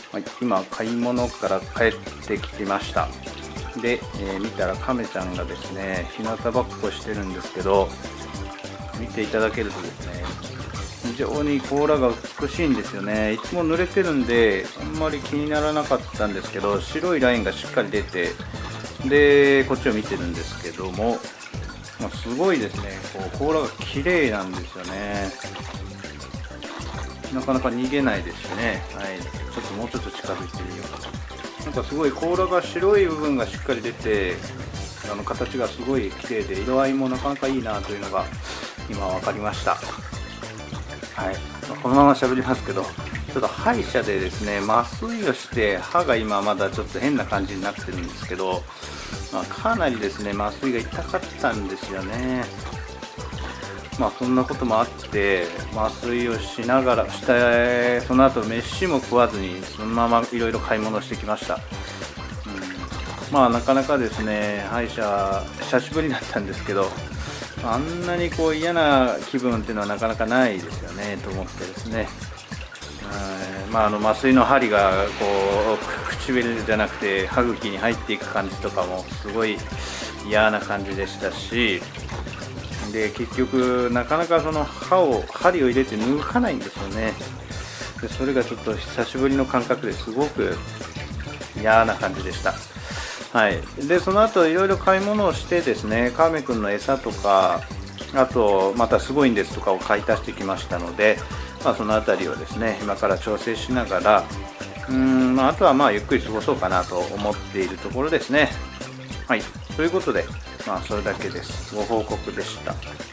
はい、今買い物から帰ってきました。で、見たらカメちゃんがですね日向ぼっこしてるんですけど、見ていただけるとですね非常に甲羅が美しいんですよね。いつも濡れてるんであんまり気にならなかったんですけど、白いラインがしっかり出て、でこっちを見てるんですけども、すごいですね、こう甲羅が綺麗なんですよね。なかなか逃げないですしね。はい、ちょっともうちょっと近づいてみよう。なんかすごい甲羅が白い部分がしっかり出て、形がすごい綺麗で色合いもなかなかいいなというのが今分かりました。はい、このまま喋りますけど、ちょっと歯医者でですね麻酔をして歯が今まだちょっと変な感じになってるんですけど、かなりですね麻酔が痛かったんですよね。そんなこともあって麻酔をしながらしてその後飯も食わずにそのままいろいろ買い物してきました。なかなかですね歯医者久しぶりだったんですけど、あんなに嫌な気分っていうのはなかなかないですよねと思ってですね、麻酔の針が唇じゃなくて歯茎に入っていく感じとかもすごい嫌な感じでしたし、で結局なかなかその針を入れて抜かないんですよね。でそれがちょっと久しぶりの感覚ですごく嫌な感じでした。はい、でその後いろいろ買い物をしてですね、カーメ君の餌とか、あとまたすごいんですとかを買い足してきましたので、その辺りをですね今から調整しながら、あとはゆっくり過ごそうかなと思っているところですね。はい、ということで、それだけです。ご報告でした。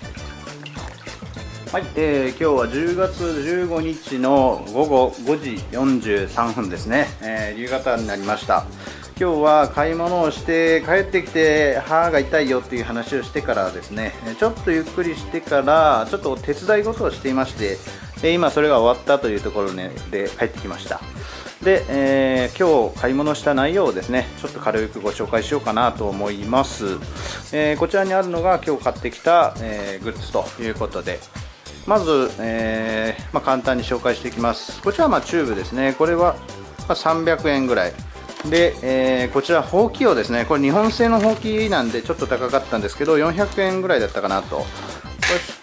はい、今日は10月15日の午後5時43分ですね、夕方になりました。今日は買い物をして帰ってきて歯が痛いよっていう話をしてからですね、ちょっとゆっくりしてからちょっと手伝い事をしていまして、今それが終わったというところで帰ってきました。で、今日買い物した内容をですねちょっと軽くご紹介しようかなと思います。こちらにあるのが今日買ってきた、グッズということで、まず、簡単に紹介していきます。こちらはチューブですね。これは300円ぐらいで、こちらほうきをですね、これ日本製のほうきなんでちょっと高かったんですけど400円ぐらいだったかなと。そして、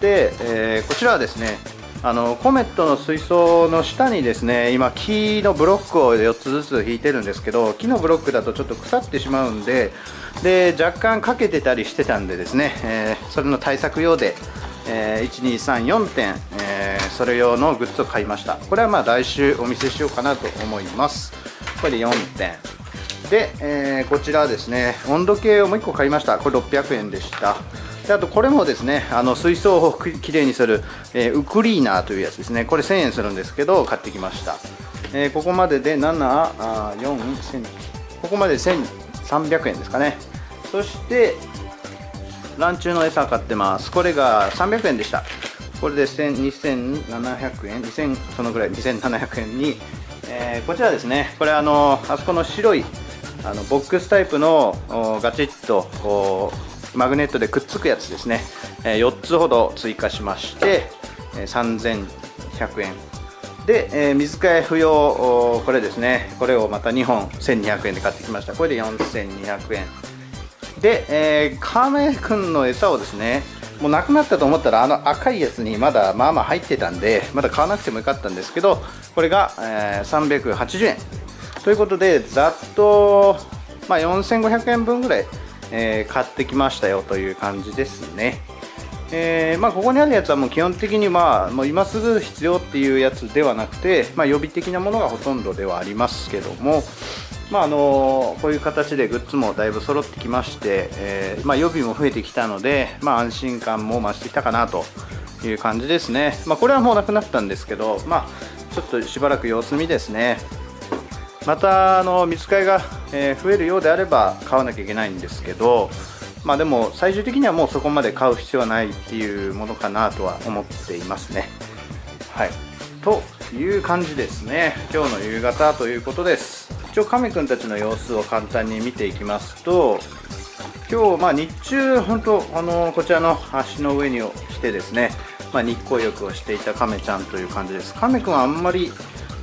こちらはですねコメットの水槽の下にですね今木のブロックを4つずつ引いてるんですけど、木のブロックだとちょっと腐ってしまうんで、若干かけてたりしてたんでですね、それの対策用で、1234点、それ用のグッズを買いました。これは来週お見せしようかなと思います。これで4点で、こちらはですね温度計をもう1個買いました。これ600円でした。であとこれもですね水槽をきれいにする、ウクリーナーというやつですね。これ1000円するんですけど買ってきました。ここまでで1000ここまで1300円ですかね。そしてランチュウの餌買ってます。これが300円でした。これで2700円2000そのぐらい2700円に、こちらですね、これあそこの白いボックスタイプのガチッとマグネットでくっつくやつですね、4つほど追加しまして、3100円で、水替え不要、これですね、これをまた2本1200円で買ってきました。これで4200円で、カメ君の餌をですねもうなくなったと思ったら赤いやつにまだ入ってたんでまだ買わなくてもよかったんですけど、これが、380円ということでざっと、4500円分ぐらい、買ってきましたよという感じですね。ここにあるやつはもう基本的にもう今すぐ必要っていうやつではなくて、予備的なものがほとんどではありますけども、こういう形でグッズもだいぶ揃ってきまして、予備も増えてきたので、安心感も増してきたかなという感じですね。これはもうなくなったんですけど、ちょっとしばらく様子見ですね。また水替えが、増えるようであれば買わなきゃいけないんですけど、でも最終的にはもうそこまで買う必要はないっていうものかなとは思っていますね。はい、という感じですね。今日の夕方ということです。一応カメ君たちの様子を簡単に見ていきますと、今日、日中本当こちらの橋の上にしてですね、日光浴をしていたカメちゃんという感じです。カメ君はあんまり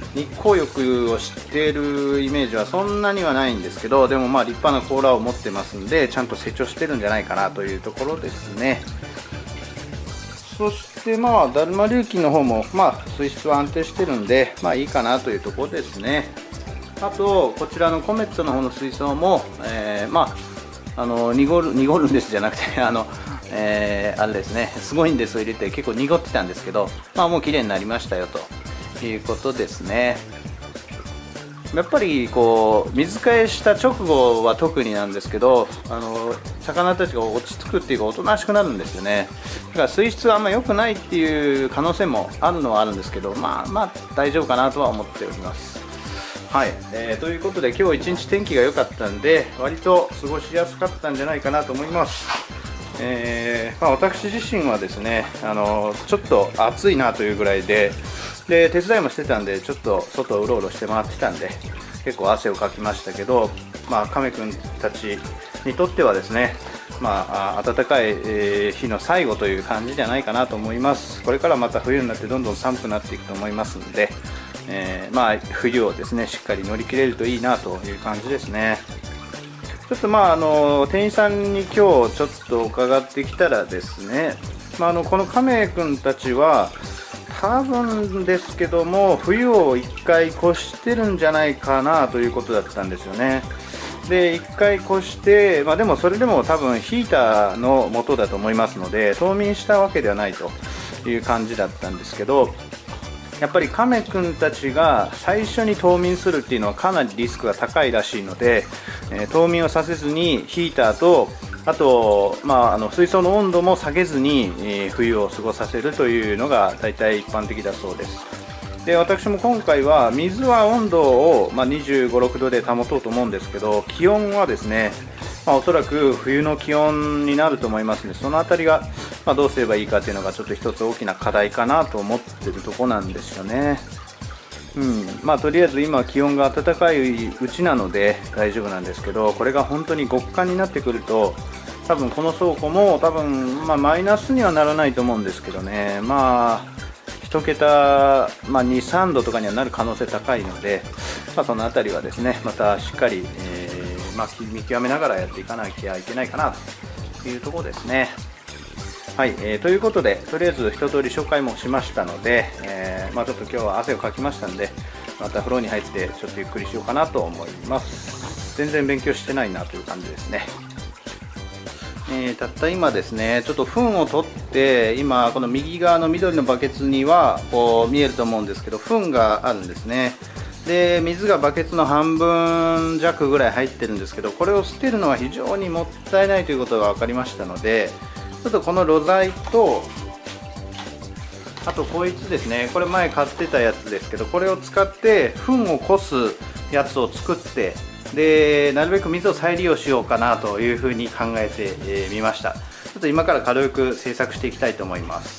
日光浴をしているイメージはそんなにはないんですけど、でもまあ立派な甲羅を持ってますんで、ちゃんと成長してるんじゃないかなというところですね。そしてまあダルマリュウキの方もまあ水質は安定してるんで、まあいいかなというところですね。あとこちらのコメットの方の水槽も、まあ濁るんですじゃなくてあれですね、すごいんですを入れて結構濁ってたんですけど、まあもう綺麗になりましたよということですね。やっぱりこう水替えした直後は特になんですけど、魚たちが落ち着くっていうかおとなしくなるんですよね。だから水質があんま良くないっていう可能性もあるのはあるんですけど、まあ大丈夫かなとは思っております。はい、ということで今日一日天気が良かったんで割と過ごしやすかったんじゃないかなと思います。私自身はですね、ちょっと暑いなというぐらいで、手伝いもしてたんでちょっと外をうろうろして回ってたんで結構汗をかきましたけど、亀くんたちにとってはですね、暖かい日の最後という感じじゃないかなと思います。これからまた冬になってどんどん寒くなっていくと思いますので、冬をですねしっかり乗り切れるといいなという感じですね。ちょっと店員さんに今日ちょっと伺ってきたらですね、この亀くんたちは多分ですけども冬を1回越してるんじゃないかなということだったんですよね。で1回越して、でもそれでも多分ヒーターの元だと思いますので冬眠したわけではないという感じだったんですけど、やっぱり亀くんたちが最初に冬眠するっていうのはかなりリスクが高いらしいので、冬眠をさせずにヒーターとあと、水槽の温度も下げずに、冬を過ごさせるというのが大体一般的だそうです。で私も今回は水は温度を、25、6度で保とうと思うんですけど、気温はですね、おそらく冬の気温になると思いますので、その辺りが、どうすればいいかというのがちょっと一つ大きな課題かなと思っているところなんですよね。とりあえず今気温が暖かいうちなので大丈夫なんですけど、これが本当に極寒になってくると多分この倉庫もマイナスにはならないと思うんですけどね、1桁、2、3度とかにはなる可能性高いので、その辺りはですねまたしっかり、見極めながらやっていかなきゃいけないかなというところですね。はい、ということでとりあえず一通り紹介もしましたので、ちょっと今日は汗をかきましたのでまた風呂に入ってちょっとゆっくりしようかなと思います。全然勉強してないなという感じですね。たった今ですねちょっと糞を取って今この右側の緑のバケツにはこう見えると思うんですけど糞があるんですね。で水がバケツの半分弱ぐらい入ってるんですけど、これを捨てるのは非常にもったいないということが分かりましたので、ちょっとこのろ材とあとこいつですね、これ前買ってたやつですけど、これを使って糞をこすやつを作って、でなるべく水を再利用しようかなというふうに考えてみました。ちょっと今から軽く製作していきたいと思います。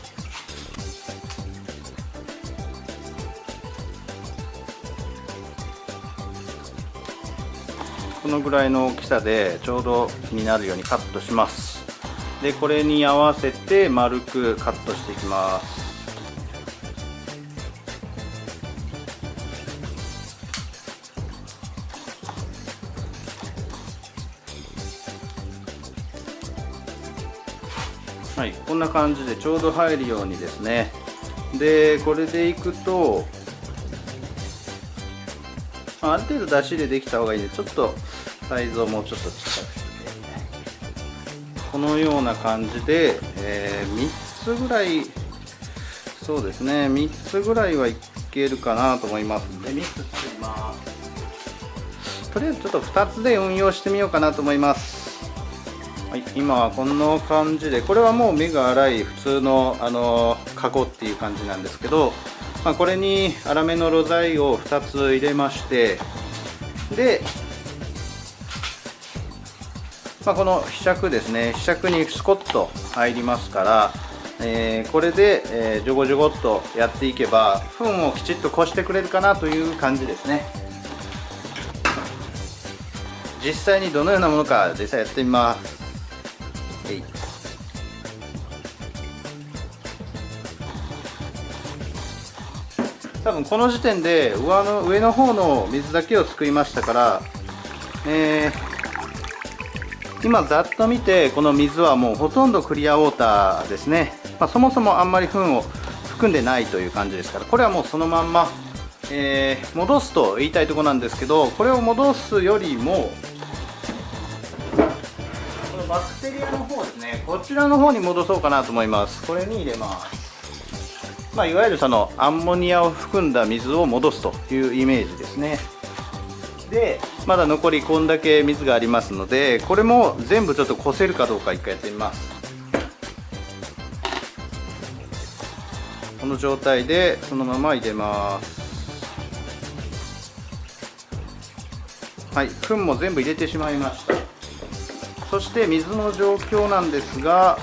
このぐらいの大きさでちょうどになるようにカットします。でこれに合わせて丸くカットしていきます。はい、こんな感じでちょうど入るようにですね。でこれでいくとある程度出し入れできた方がいいので、ちょっとサイズをもうちょっと小さくしてこのような感じで、3つぐらい、そうですね、3つぐらいはいけるかなと思いますので3つ作ります。とりあえずちょっと2つで運用してみようかなと思います。はい、今はこんな感じで、これはもう目が粗い普通のカゴっていう感じなんですけど、これに粗めのろ材を2つ入れまして、でこのひしゃくですね、ひしゃくにスコッと入りますから、これで、ジョゴジョゴっとやっていけば糞をきちっとこしてくれるかなという感じですね。実際にどのようなものか実際やってみます。 多分この時点で上の方の水だけを救いましたから、今ざっと見てこの水はもうほとんどクリアウォーターですね。そもそもあんまり糞を含んでないという感じですから、これはもうそのまんま、戻すと言いたいところなんですけど、これを戻すよりもこのバクテリアの方ですね、こちらの方に戻そうかなと思います。これに入れます。いわゆるそのアンモニアを含んだ水を戻すというイメージですね。でまだ残りこんだけ水がありますので、これも全部ちょっとこせるかどうか一回やってみます。この状態でそのまま入れます。はい、糞も全部入れてしまいました。そして水の状況なんですが、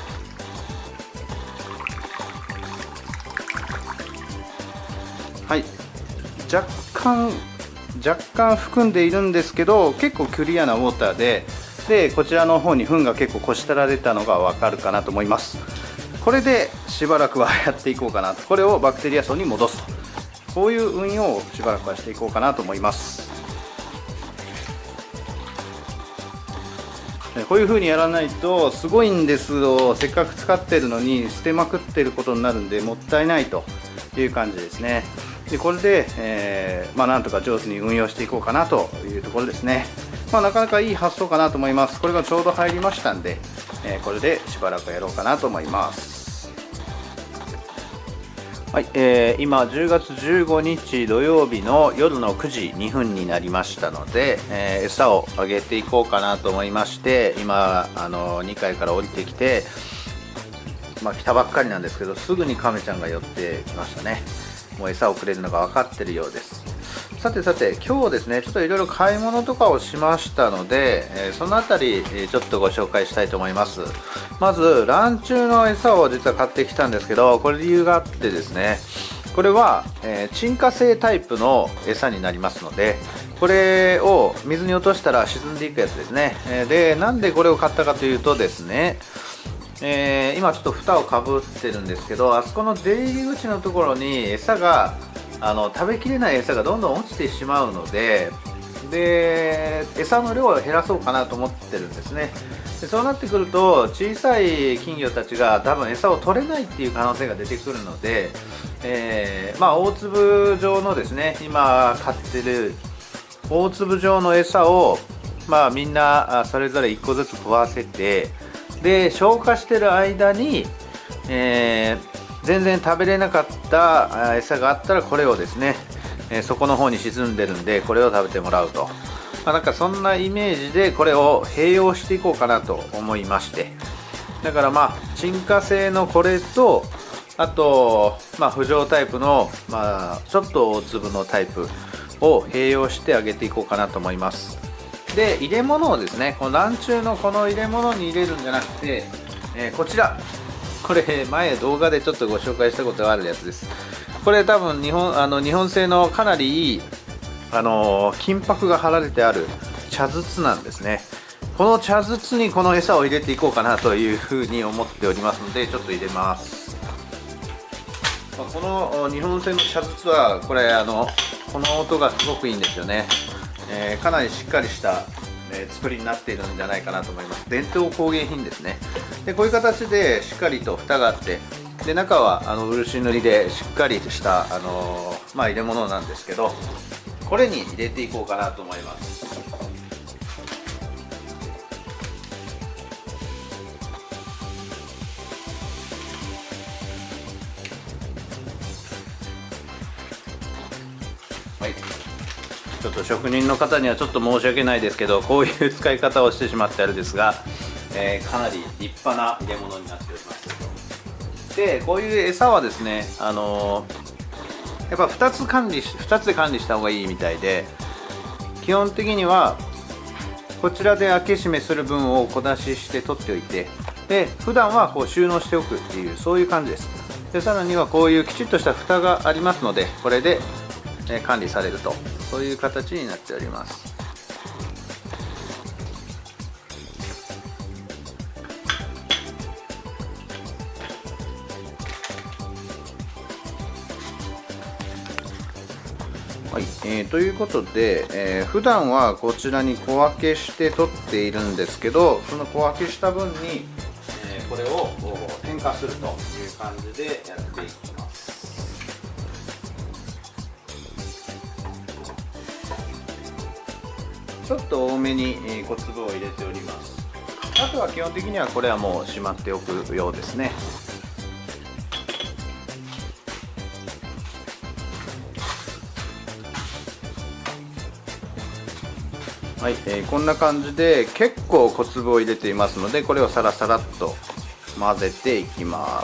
はい、若干含んでいるんですけど、結構クリアなウォーターで、こちらの方に糞が結構こしたられたのがわかるかなと思います。これでしばらくはやっていこうかなと。これをバクテリア層に戻すと、こういう運用をしばらくはしていこうかなと思います。こういう風にやらないとすごいんですをせっかく使ってるのに捨てまくってることになるんで、もったいないという感じですね。でこれで、なんとか上手に運用していこうかなというところですね。なかなかいい発想かなと思います。これがちょうど入りましたんで、これでしばらくやろうかなと思います。はい、今10月15日土曜日の夜の9時2分になりましたので、餌をあげていこうかなと思いまして、今2階から降りてきて、来たばっかりなんですけど、すぐにカメちゃんが寄ってきましたね。もう餌をくれるのが分かってるようです。さて今日ですね、ちょっといろいろ買い物とかをしましたので、そのあたりちょっとご紹介したいと思います。まず卵虫の餌を実は買ってきたんですけど、これ理由があってですね、これは、沈下性タイプの餌になりますので、これを水に落としたら沈んでいくやつですね。でなんでこれを買ったかというとですね、今ちょっと蓋をかぶってるんですけど、あそこの出入り口のところに餌が食べきれない餌がどんどん落ちてしまうので、餌の量を減らそうかなと思ってるんですね。でそうなってくると小さい金魚たちが多分餌を取れないっていう可能性が出てくるので、大粒状のですね、今買ってる大粒状の餌をみんなそれぞれ1個ずつ食わせて、で消化してる間に、全然食べれなかった餌があったらこれをですね、底の方に沈んでるんでこれを食べてもらうと、なんかそんなイメージでこれを併用していこうかなと思いまして、だから沈下性のこれと、あと浮上タイプのちょっと大粒のタイプを併用してあげていこうかなと思います。で入れ物をですね、この卵虫のこの入れ物に入れるんじゃなくて、こちら、これ前動画でちょっとご紹介したことがあるやつです。これ多分日本製のかなりいい金箔が貼られてある茶筒なんですね。この茶筒にこの餌を入れていこうかなというふうに思っておりますので、ちょっと入れます。この日本製の茶筒はこれこの音がすごくいいんですよね。かなりしっかりした作りになっているんじゃないかなと思います。伝統工芸品ですね。でこういう形でしっかりと蓋があって、で中は漆塗りでしっかりとした入れ物なんですけど、これに入れていこうかなと思います。はい、ちょっと職人の方にはちょっと申し訳ないですけど、こういう使い方をしてしまってあれですが、かなり立派な入れ物になっております。でこういう餌はですね、やっぱ2つで管理した方がいいみたいで、基本的にはこちらで開け閉めする分を小出しして取っておいて、で普段はこう収納しておくっていう、そういう感じです。でさらにはこういうきちっとした蓋がありますので、これで管理されると、そういう形になっております。 ということで、普段はこちらに小分けして取っているんですけど、その小分けした分に、これを添加するという感じでやっていきます。ちょっと多めに小粒を入れております。あとは基本的にはこれはもうしまっておくようですね。はい、こんな感じで結構小粒を入れていますので、これをサラサラっと混ぜていきます。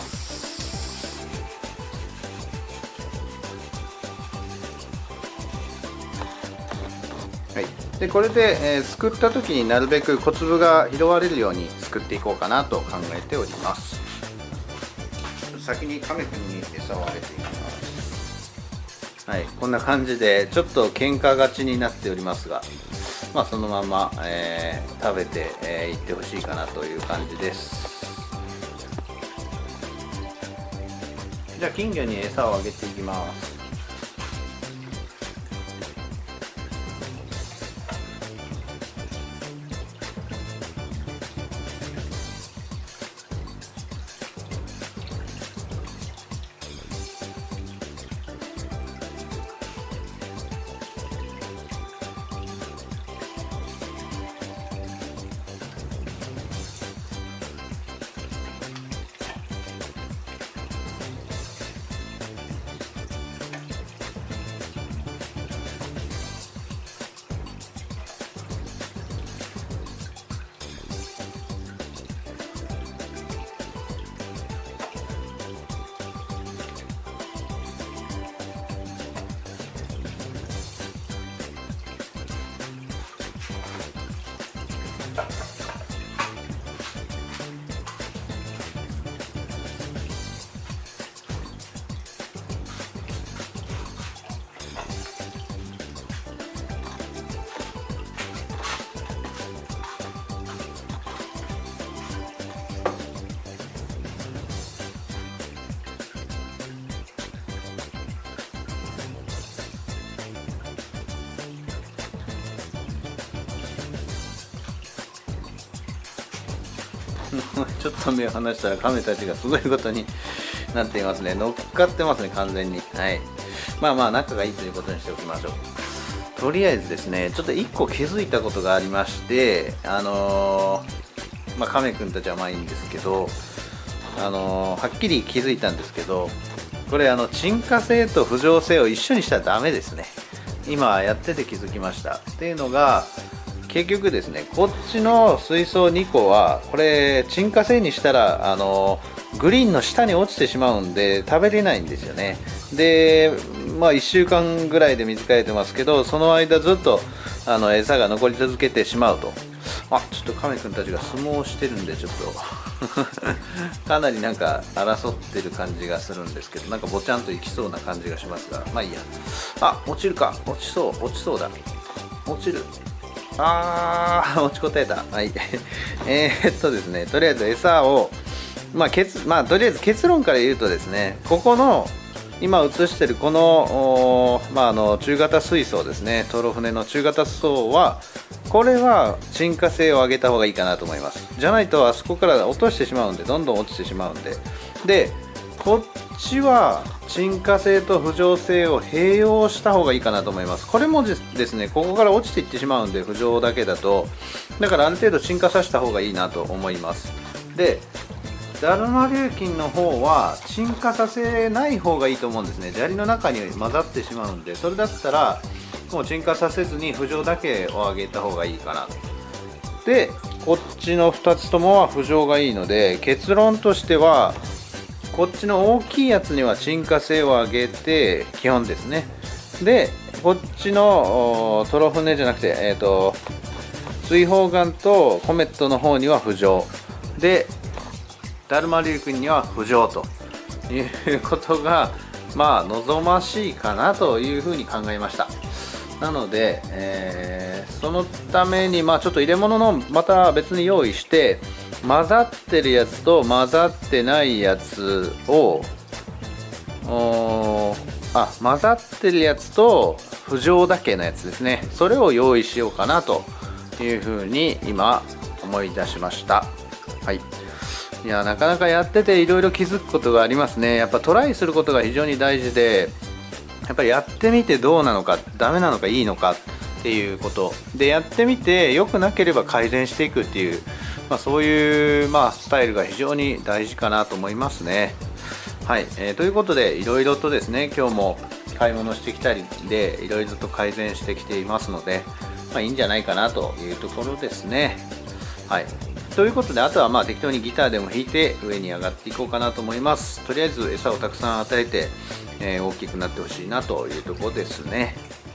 はい、でこれですくった時になるべく小粒が拾われるようにすくっていこうかなと考えております。先に亀くんに餌をあげていきます。はい、こんな感じでちょっと喧嘩がちになっておりますが、まあ、そのまま、食べていってほしいかなという感じです。じゃあ金魚に餌をあげていきます。ちょっと目を離したら亀たちがすごいことになっていますね。乗っかってますね、完全に。はい。まあまあ仲がいいということにしておきましょう。とりあえずですね、ちょっと1個気づいたことがありまして、まあ、亀くんたちはまあいいんですけど、はっきり気づいたんですけど、これ沈下性と浮上性を一緒にしたらダメですね。今やってて気づきました。っていうのが、結局ですね、こっちの水槽2個はこれ沈下性にしたらグリーンの下に落ちてしまうんで食べれないんですよね。でまあ1週間ぐらいで水替えてますけど、その間ずっと餌が残り続けてしまうと。ちょっと亀くんたちが相撲をしてるんでちょっとかなりなんか争ってる感じがするんですけど、なんかぼちゃんといきそうな感じがしますが、まあいいや。落ちるか、落ちそうだ、落ちる。落ちこたえた。はいですね、とりあえず餌をとりあえず結論から言うとですね、ここの今映してるこの中型水槽ですね、トロ船の中型槽はこれは沈下性を上げた方がいいかなと思います。じゃないとあそこから落としてしまうんで、どんどん落ちてしまうんで、こっちは沈下性と浮上性を併用した方がいいかなと思います。これもですね、ここから落ちていってしまうんで、浮上だけだと、だからある程度沈下させた方がいいなと思います。でダルマ琉金の方は沈下させない方がいいと思うんですね。砂利の中に混ざってしまうんで、それだったらもう沈下させずに浮上だけを上げた方がいいかな。でこっちの2つともは浮上がいいので、結論としてはこっちの大きいやつには沈下性を上げて基本ですね。でこっちのトロ船じゃなくて、水泡眼とコメットの方には浮上で、ダルマリュウ君には浮上ということが望ましいかなというふうに考えました。なので、そのためにちょっと入れ物のまた別に用意して、混ざってるやつと混ざってないやつを混ざってるやつと浮上だけのやつですね、それを用意しようかなというふうに今思い出しました。はい、いやなかなかやってていろいろ気づくことがありますね。やっぱトライすることが非常に大事で、やっぱりやってみてどうなのか、ダメなのかいいのかっていうことで、やってみて良くなければ改善していくっていう、そういう、スタイルが非常に大事かなと思いますね。はい、ということでいろいろとですね、今日も買い物してきたりでいろいろと改善してきていますので、いいんじゃないかなというところですね。はい、ということで、あとは適当にギターでも弾いて上に上がっていこうかなと思います。とりあえず餌をたくさん与えて、大きくなってほしいなというところですね。